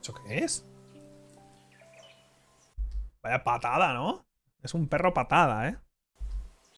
¿Eso qué es? Vaya patada, ¿no? Es un perro patada, ¿eh?